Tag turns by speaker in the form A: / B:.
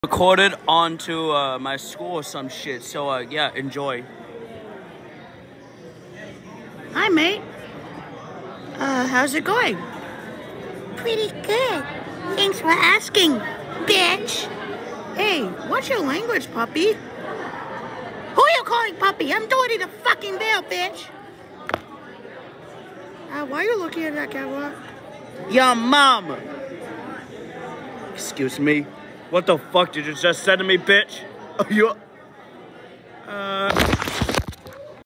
A: Recorded onto my school or some shit, so yeah, enjoy.
B: Hi, mate. How's it going?
C: Pretty good. Thanks for asking, bitch.
B: Hey, what's your language, puppy?
C: Who are you calling puppy? I'm Dorothy the fucking Bear, bitch.
B: Why are you looking at that camera?
A: Your mom! Excuse me? What the fuck did you just say to me, bitch? You...